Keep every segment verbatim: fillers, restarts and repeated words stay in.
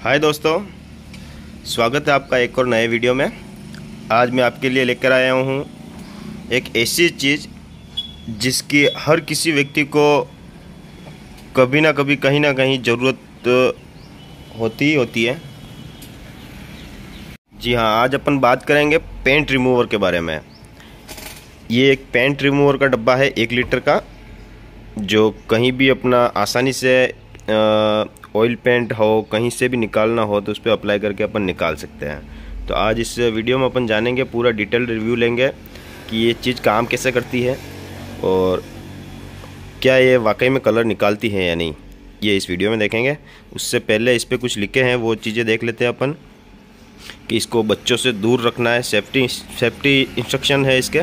हाय दोस्तों, स्वागत है आपका एक और नए वीडियो में। आज मैं आपके लिए लेकर आया हूँ एक ऐसी चीज़ जिसकी हर किसी व्यक्ति को कभी ना कभी कहीं ना कहीं ज़रूरत होती ही होती है। जी हाँ, आज अपन बात करेंगे पेंट रिमूवर के बारे में। ये एक पेंट रिमूवर का डब्बा है एक लीटर का, जो कहीं भी अपना आसानी से ऑयल पेंट हो कहीं से भी निकालना हो तो उस पर अप्लाई करके अपन निकाल सकते हैं। तो आज इस वीडियो में अपन जानेंगे, पूरा डिटेल रिव्यू लेंगे कि ये चीज़ काम कैसे करती है और क्या ये वाकई में कलर निकालती है या नहीं, ये इस वीडियो में देखेंगे। उससे पहले इस पर कुछ लिखे हैं, वो चीज़ें देख लेते हैं अपन कि इसको बच्चों से दूर रखना है। सेफ्टी सेफ्टी इंस्ट्रक्शन है इसके,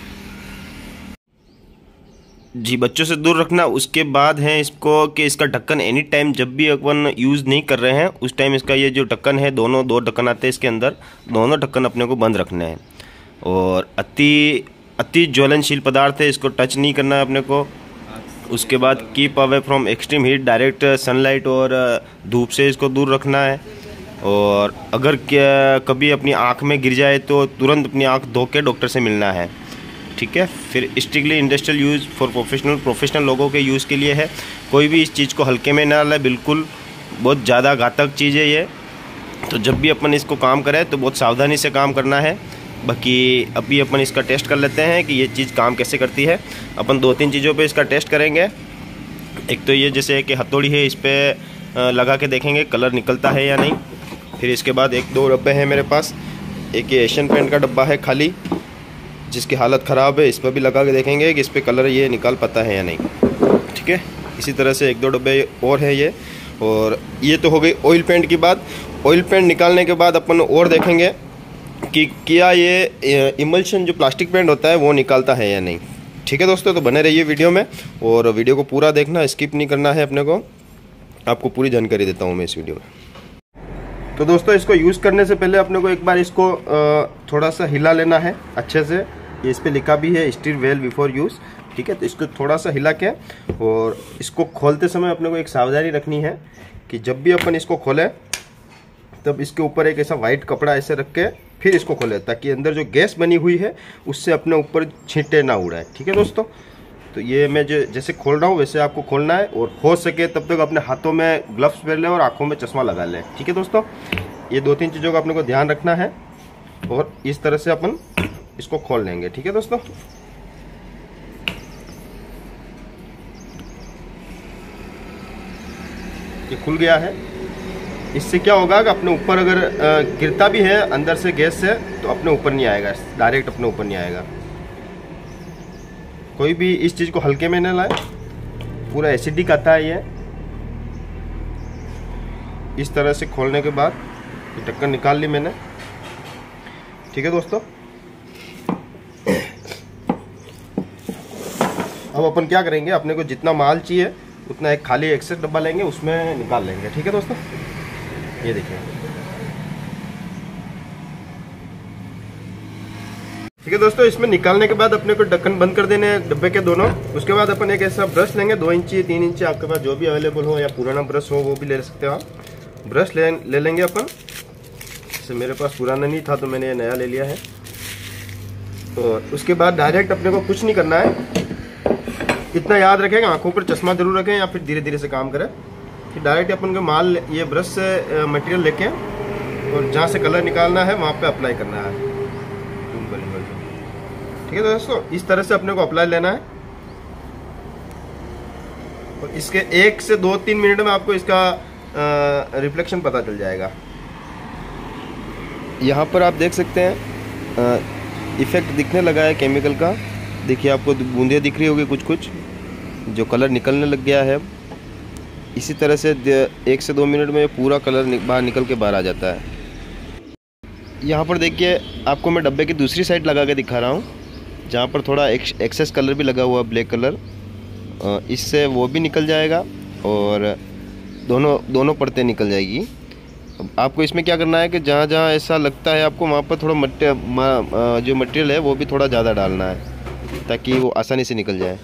जी, बच्चों से दूर रखना। उसके बाद है इसको कि इसका ढक्कन एनी टाइम जब भी अपन यूज़ नहीं कर रहे हैं उस टाइम इसका ये जो ढक्कन है, दोनों दो ढक्कन आते हैं इसके अंदर, दोनों ढक्कन अपने को बंद रखने हैं। और अति अति ज्वलनशील पदार्थ है, इसको टच नहीं करना है अपने को। उसके बाद keep away from extreme heat, direct sunlight और धूप से इसको दूर रखना है। और अगर क्या कभी अपनी आँख में गिर जाए तो तुरंत अपनी आँख धो के डॉक्टर से मिलना है, ठीक है। फिर strictly industrial use for professional professional लोगों के यूज़ के लिए है। कोई भी इस चीज़ को हल्के में ना ले, बिल्कुल बहुत ज़्यादा घातक चीज़ है ये। तो जब भी अपन इसको काम करें तो बहुत सावधानी से काम करना है। बाकी अभी अपन इसका टेस्ट कर लेते हैं कि ये चीज़ काम कैसे करती है। अपन दो तीन चीज़ों पे इसका टेस्ट करेंगे। एक तो ये जैसे कि हथौड़ी है, इस पर लगा के देखेंगे कलर निकलता है या नहीं। फिर इसके बाद एक दो डब्बे हैं मेरे पास। एक ये एशियन पेंट का डब्बा है खाली, जिसकी हालत ख़राब है, इस पर भी लगा के देखेंगे कि इस पर कलर ये निकाल पाता है या नहीं, ठीक है। इसी तरह से एक दो डब्बे और है ये। और ये तो हो गई ऑयल पेंट की बात। ऑयल पेंट निकालने के बाद अपन और देखेंगे कि क्या ये इमल्शन जो प्लास्टिक पेंट होता है वो निकालता है या नहीं, ठीक है दोस्तों। तो बने रहिए वीडियो में और वीडियो को पूरा देखना, स्किप नहीं करना है अपने को। आपको पूरी जानकारी देता हूँ मैं इस वीडियो में। तो दोस्तों, इसको यूज़ करने से पहले अपने को एक बार इसको थोड़ा सा हिला लेना है अच्छे से। ये इस पर लिखा भी है स्टीर वेल बिफोर यूज़, ठीक है। तो इसको थोड़ा सा हिला के और इसको खोलते समय अपने को एक सावधानी रखनी है कि जब भी अपन इसको खोलें तब इसके ऊपर एक ऐसा वाइट कपड़ा ऐसे रख के फिर इसको खोलें, ताकि अंदर जो गैस बनी हुई है उससे अपने ऊपर छींटे ना उड़ाए, ठीक है दोस्तों। तो ये मैं जो जैसे खोल रहा हूँ वैसे आपको खोलना है, और हो सके तब तक अपने हाथों में ग्लव्स पहन लें और आंखों में चश्मा लगा लें, ठीक है दोस्तों। ये दो तीन चीज़ों का अपने को ध्यान रखना है और इस तरह से अपन इसको खोल लेंगे, ठीक है दोस्तों। ये खुल गया है। इससे क्या होगा कि अपने ऊपर अगर गिरता भी है अंदर से गैस से तो अपने ऊपर नहीं आएगा, डायरेक्ट अपने ऊपर नहीं आएगा। कोई भी इस चीज़ को हल्के में न लाए, पूरा एसिडिक आता है ये। इस तरह से खोलने के बाद ये ढक्कन निकाल ली मैंने, ठीक है दोस्तों। अब अपन क्या करेंगे, अपने को जितना माल चाहिए उतना एक खाली एक्सेस डब्बा लेंगे, उसमें निकाल लेंगे, ठीक है दोस्तों। ये देखिए, ठीक है दोस्तों। इसमें निकालने के बाद अपने को ढक्कन बंद कर देने हैं डब्बे के दोनों। उसके बाद अपन एक ऐसा ब्रश लेंगे, दो इंची तीन इंची आपके पास जो भी अवेलेबल हो, या पुराना ब्रश हो वो भी ले सकते हो आप। ब्रश ले ले लेंगे अपन। जैसे मेरे पास पुराना नहीं था तो मैंने ये नया ले लिया है। और उसके बाद डायरेक्ट अपने को कुछ नहीं करना है, इतना याद रखेगा, आंखों पर चश्मा जरूर रखें या फिर धीरे धीरे से काम करें। फिर डायरेक्ट अपन को माल ये ब्रश से मटेरियल लेके और जहाँ से कलर निकालना है वहाँ पे अप्लाई करना है, ठीक है दोस्तों। इस तरह से अपने को अप्लाई लेना है और इसके एक से दो तीन मिनट में आपको इसका रिफ्लेक्शन पता चल जाएगा। यहाँ पर आप देख सकते हैं इफेक्ट दिखने लगा है केमिकल का। देखिए, आपको बूंदें दिख रही होगी कुछ कुछ, जो कलर निकलने लग गया है। इसी तरह से एक से दो मिनट में पूरा कलर बाहर निकल के बाहर आ जाता है। यहाँ पर देखिए, आपको मैं डब्बे की दूसरी साइड लगा के दिखा रहा हूँ, जहाँ पर थोड़ा एक्सेस कलर भी लगा हुआ ब्लैक कलर। इससे वो भी निकल जाएगा और दोनों दोनों परतें निकल जाएगी। आपको इसमें क्या करना है कि जहाँ जहाँ ऐसा लगता है आपको, वहाँ पर थोड़ा मटेरियल जो मटेरियल है वो भी थोड़ा ज़्यादा डालना है, ताकि वो आसानी से निकल जाए।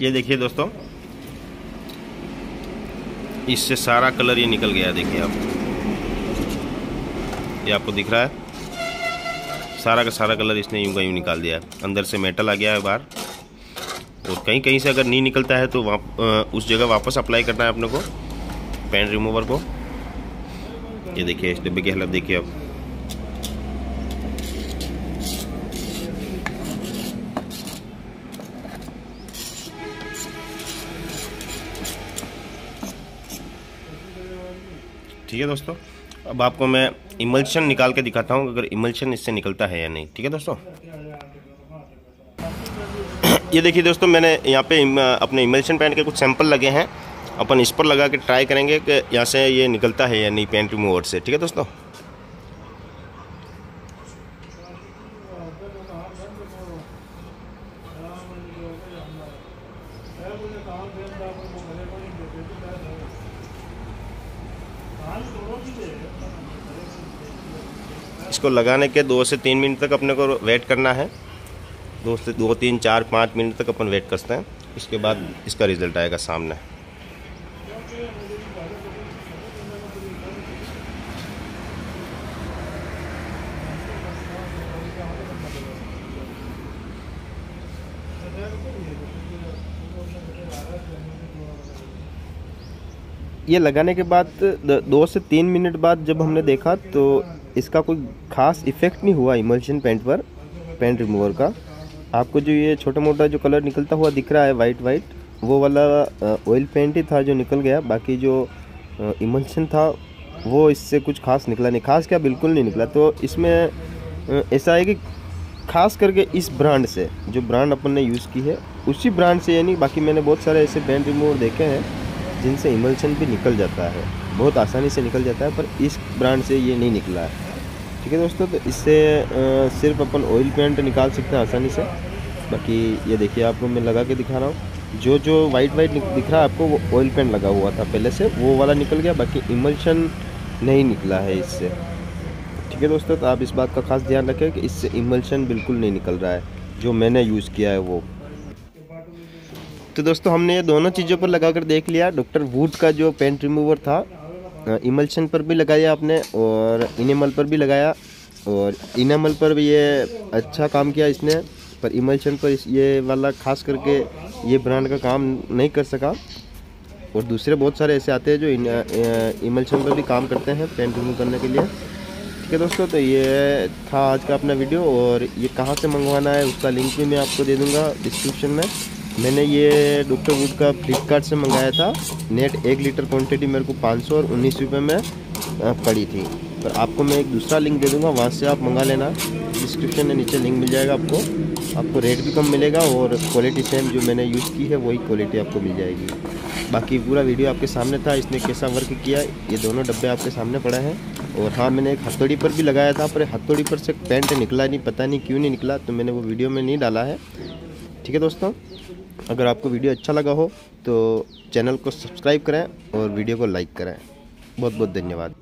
ये देखिए दोस्तों, इससे सारा कलर ये निकल गया। देखिए आप, ये आपको दिख रहा है, सारा का सारा कलर इसने यूं का यूं निकाल दिया है। अंदर से मेटल आ गया है बाहर। और कहीं कहीं से अगर नहीं निकलता है तो वहाँ उस जगह वापस अप्लाई करना है अपने को पेंट रिमूवर को। ये देखिए इस डिब्बे की हालत देखिए आप। ठीक है दोस्तों, अब आपको मैं इमल्शन निकाल के दिखाता हूँ अगर इमल्शन इससे निकलता है या नहीं। ठीक है दोस्तों, ये देखिए दोस्तों, मैंने यहाँ पे अपने इमल्शन पेंट के कुछ सैंपल लगे हैं। अपन इस पर लगा के ट्राई करेंगे कि यहाँ से ये निकलता है या नहीं पेंट रिमूवर से। ठीक है दोस्तों, इसको लगाने के दो से तीन मिनट तक अपने को वेट करना है। दो से दो तीन चार पाँच मिनट तक अपन वेट करते हैं। इसके बाद इसका रिजल्ट आएगा सामने। ये लगाने के बाद दो से तीन मिनट बाद जब हमने देखा तो इसका कोई ख़ास इफ़ेक्ट नहीं हुआ इमल्शन पेंट पर, पेंट रिमूवर का। आपको जो ये छोटा मोटा जो कलर निकलता हुआ दिख रहा है वाइट वाइट, वो वाला ऑयल पेंट ही था जो निकल गया। बाकी जो इमल्शन था वो इससे कुछ खास निकला नहीं। खास क्या, बिल्कुल नहीं निकला। तो इसमें ऐसा है कि खास करके इस ब्रांड से, जो ब्रांड अपन ने यूज़ की है उसी ब्रांड से, यानी बाकी मैंने बहुत सारे ऐसे पेंट रिमूवर देखे हैं जिनसे इमल्शन भी निकल जाता है, बहुत आसानी से निकल जाता है, पर इस ब्रांड से ये नहीं निकला है। ठीक है दोस्तों, तो इससे सिर्फ अपन ऑयल पेंट निकाल सकते हैं आसानी से। बाकी ये देखिए आपको मैं लगा के दिखा रहा हूँ, जो जो वाइट वाइट दिख रहा है आपको वो ऑयल पेंट लगा हुआ था पहले से, वो वाला निकल गया। बाकी इमल्शन नहीं निकला है इससे। ठीक है दोस्तों, तो आप इस बात का खास ध्यान रखें कि इससे इमल्शन बिल्कुल नहीं निकल रहा है जो मैंने यूज़ किया है वो। तो दोस्तों, हमने ये दोनों चीज़ों पर लगा कर देख लिया। डॉक्टर वुड का जो पेंट रिमूवर था, इमल्शन पर भी लगाया आपने और इनेमल पर भी लगाया, और इनेमल पर भी ये अच्छा काम किया इसने, पर इमल्शन पर ये वाला खास करके ये ब्रांड का काम नहीं कर सका। और दूसरे बहुत सारे ऐसे आते हैं जो इमल्शन पर भी काम करते हैं पेंट रिमूव करने के लिए। ठीक है दोस्तों, तो ये था आज का अपना वीडियो, और ये कहाँ से मंगवाना है उसका लिंक भी मैं आपको दे दूँगा डिस्क्रिप्शन में। मैंने ये डॉक्टर वुड का फ्लिपकार्ट से मंगाया था। नेट एक लीटर क्वांटिटी मेरे को पाँच सौ और उन्नीस रुपये में पड़ी थी। पर आपको मैं एक दूसरा लिंक दे दूंगा, वहाँ से आप मंगा लेना। डिस्क्रिप्शन में नीचे लिंक मिल जाएगा आपको। आपको रेट भी कम मिलेगा और क्वालिटी सेम जो मैंने यूज़ की है वही क्वालिटी आपको मिल जाएगी। बाकी पूरा वीडियो आपके सामने था, इसने कैसा वर्क किया, ये दोनों डब्बे आपके सामने पड़े हैं। और हाँ, मैंने एक हथौड़ी पर भी लगाया था, पर हथौड़ी पर से पेंट निकला नहीं, पता नहीं क्यों नहीं निकला, तो मैंने वो वीडियो में नहीं डाला है। ठीक है दोस्तों, अगर आपको वीडियो अच्छा लगा हो तो चैनल को सब्सक्राइब करें और वीडियो को लाइक करें। बहुत बहुत धन्यवाद।